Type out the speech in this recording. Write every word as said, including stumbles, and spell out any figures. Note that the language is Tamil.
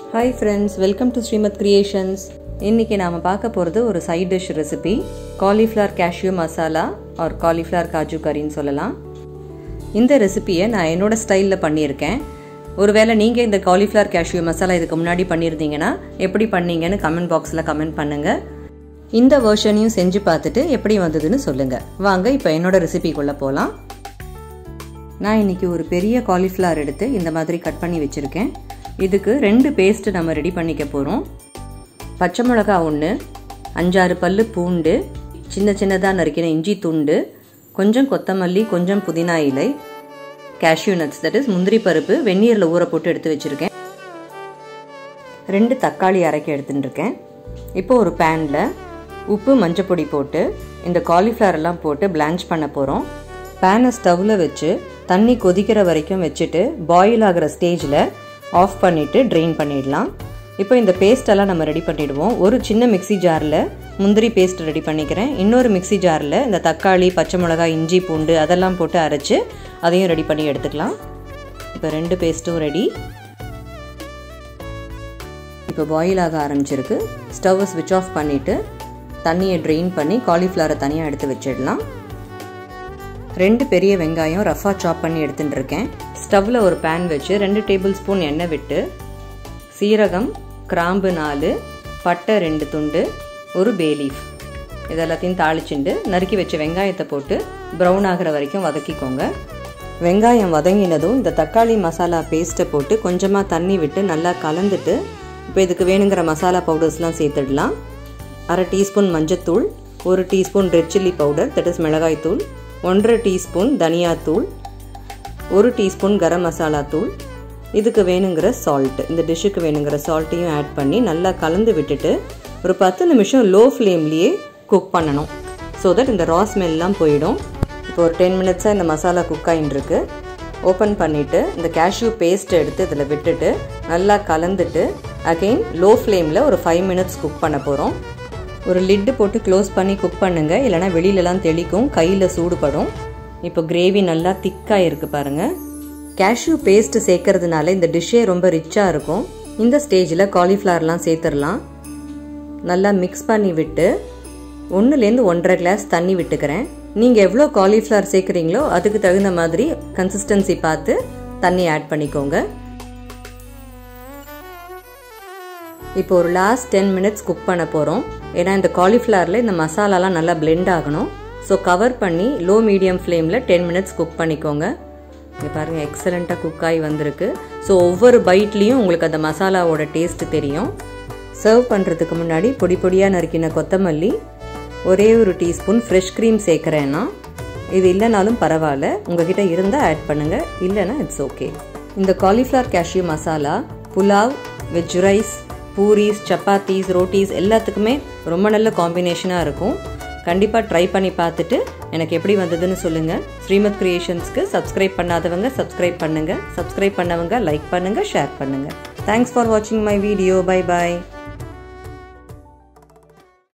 Hi friends, welcome to Srimat Creations. இன்னைக்கு நாம பார்க்க போறது ஒரு side dish recipe Cauliflower Cashew Masala or Cauliflower Kaju curry ன்னு சொல்லலாம். இந்த ரெசிபியை நான் என்னோட ஸ்டைல்ல பண்ணியிருக்கேன். ஒருவேளை நீங்க இந்த Cauliflower Cashew Masala இதுக்கு முன்னாடி பண்ணிருந்தீங்கன்னா எப்படி பண்ணீங்கன்னு கமெண்ட் பாக்ஸ்ல கமெண்ட் பண்ணுங்க. இந்த வெர்ஷனையும் செஞ்சு பார்த்துட்டு எப்படி வந்ததுன்னு சொல்லுங்க. வாங்க இப்போ என்னோட ரெசிபிக்குள்ள போலாம். நான் இன்னைக்கு ஒரு பெரிய காலிஃப்ளவர் எடுத்து இந்த மாதிரி கட் பண்ணி வச்சிருக்கேன். இதுக்கு ரெண்டு பேஸ்ட் நம்ம ரெடி பண்ணிக்க போறோம். பச்சை மிளகாய் ஒன்று, அஞ்சாறு பல்லு பூண்டு, சின்ன சின்னதாக நறுக்கின இஞ்சி துண்டு, கொஞ்சம் கொத்தமல்லி, கொஞ்சம் புதினா இலை, கேஷ்யூ நட்ஸ் தட் இஸ் முந்திரி பருப்பு வெந்நீரில் ஊற போட்டு எடுத்து வச்சிருக்கேன். ரெண்டு தக்காளி அரைக்க எடுத்துட்டு இருக்கேன். இப்போ ஒரு பேனில் உப்பு மஞ்சப்பொடி போட்டு இந்த காலிஃப்ளவர் எல்லாம் போட்டு பிளான்ச் பண்ண போகிறோம். பேனை ஸ்டவ்வில் வச்சு தண்ணி கொதிக்கிற வரைக்கும் வச்சுட்டு பாயில் ஆகிற ஸ்டேஜில் ஆஃப் பண்ணிவிட்டு ட்ரெயின் பண்ணிடலாம். இப்போ இந்த பேஸ்டெல்லாம் நம்ம ரெடி பண்ணிவிடுவோம். ஒரு சின்ன மிக்சி ஜாரில் முந்திரி பேஸ்ட் ரெடி பண்ணிக்கிறேன். இன்னொரு மிக்சி ஜாரில் இந்த தக்காளி, பச்சை மிளகாய், இஞ்சி பூண்டு அதெல்லாம் போட்டு அரைச்சி அதையும் ரெடி பண்ணி எடுத்துக்கலாம். இப்போ ரெண்டு பேஸ்ட்டும் ரெடி. இப்போ பாயில் ஆக ஆரம்பிச்சிருக்கு. ஸ்டவ்வை ஸ்விட்ச் ஆஃப் பண்ணிவிட்டு தண்ணியை ட்ரெயின் பண்ணி காலிஃப்ளவரை தனியாக எடுத்து வச்சிடலாம். ரெண்டு பெரிய வெங்காயம் ரஃபாக சாப் பண்ணி எடுத்துட்டு இருக்கேன். ஸ்டவ்வில் ஒரு பேன் வச்சு ரெண்டு டேபிள் ஸ்பூன் எண்ணெய் விட்டு சீரகம், கிராம்பு நாலு, பட்டை ரெண்டு துண்டு, ஒரு பே லீஃப் இதெல்லாத்தையும் தாளிச்சுண்டு நறுக்கி வச்ச வெங்காயத்தை போட்டு ப்ரௌன் ஆகிற வரைக்கும் வதக்கிக்கோங்க. வெங்காயம் வதங்கினதும் இந்த தக்காளி மசாலா பேஸ்ட்டை போட்டு கொஞ்சமாக தண்ணி விட்டு நல்லா கலந்துட்டு இப்போ இதுக்கு வேணுங்கிற மசாலா பவுடர்ஸ்லாம் சேர்த்துடலாம். அரை டீஸ்பூன் மஞ்சத்தூள், ஒரு teaspoon red chilli powder that is மிளகாய் தூள், ஒன்றரை டீஸ்பூன் தனியாத்தூள், ஒரு டீஸ்பூன் கரம் மசாலா தூள், இதுக்கு வேணுங்கிற சால்ட்டு, இந்த டிஷ்ஷுக்கு வேணுங்கிற சால்ட்டையும் ஆட் பண்ணி நல்லா கலந்து விட்டுட்டு ஒரு பத்து நிமிஷம் லோ ஃப்ளேம்லேயே குக் பண்ணணும். ஸோ தட் இந்த ரா ஸ்மெல்லாம் போயிடும். இப்போ ஒரு டென் மினிட்ஸாக இந்த மசாலா குக் ஆகிட்டுருக்கு. ஓப்பன் பண்ணிவிட்டு இந்த கேஷ்யூ பேஸ்ட் எடுத்து இதில் விட்டுட்டு நல்லா கலந்துட்டு அகெயின் லோ ஃப்ளேமில் ஒரு ஃபைவ் மினிட்ஸ் குக் பண்ண போகிறோம். ஒரு லிட்டு போட்டு க்ளோஸ் பண்ணி குக் பண்ணுங்கள், இல்லைனா வெளியிலலாம் தெளிக்கும், கையில் சூடுபடும். இப்போ கிரேவி நல்லா திக்காக இருக்குது பாருங்கள். கேஷ்யூ பேஸ்ட் சேர்க்கறதுனால இந்த டிஷ்ஷே ரொம்ப ரிச்சாக இருக்கும். இந்த ஸ்டேஜில் காலிஃப்ளவர்லாம் சேர்த்துடலாம். நல்லா மிக்ஸ் பண்ணி விட்டு ஒன்றுலேருந்து ஒன்றரை கிளாஸ் தண்ணி விட்டுக்கிறேன். நீங்கள் எவ்வளோ காலிஃப்ளவர் சேர்க்குறீங்களோ அதுக்கு தகுந்த மாதிரி கன்சிஸ்டன்சி பார்த்து தண்ணி ஆட் பண்ணிக்கோங்க. இப்போ ஒரு லாஸ்ட் டென் மினிட்ஸ் குக் பண்ண போகிறோம். ஏன்னா இந்த காலிஃப்ளவரில் இந்த மசாலாலாம் நல்லா பிளெண்ட் ஆகணும். ஸோ கவர் பண்ணி லோ மீடியம் ஃப்ளேமில் டென் மினிட்ஸ் குக் பண்ணிக்கோங்க. இங்கே பாருங்கள், எக்ஸலண்ட்டாக குக் ஆகி வந்திருக்கு. ஸோ ஒவ்வொரு பைட்லேயும் உங்களுக்கு அந்த மசாலாவோட டேஸ்ட்டு தெரியும். சர்வ் பண்ணுறதுக்கு முன்னாடி பொடி பொடியாக நறுக்கின கொத்தமல்லி, ஒரே ஒரு டீஸ்பூன் ஃப்ரெஷ் க்ரீம் சேர்க்குறேன்னா, இது இல்லைனாலும் பரவாயில்ல, உங்ககிட்ட இருந்தால் ஆட் பண்ணுங்கள், இல்லைன்னா இட்ஸ் ஓகே. இந்த cauliflower cashew masala pulao, veg rice, puris, chapatis, rotis எல்லாத்துக்குமே ரொம்ப நல்ல காம்பினேஷனாக இருக்கும். கண்டிப்பாக ட்ரை பண்ணி பார்த்துட்டு எனக்கு எப்படி வந்ததுன்னு சொல்லுங்கள். ஸ்ரீமத் கிரியேஷன்ஸ்க்கு சப்ஸ்கிரைப் பண்ணாதவங்க சப்ஸ்கிரைப் பண்ணுங்கள், சப்ஸ்கிரைப் பண்ணவங்க லைக் பண்ணுங்கள், ஷேர் பண்ணுங்கள். தேங்க்ஸ் ஃபார் வாட்சிங் மை வீடியோ. Bye bye.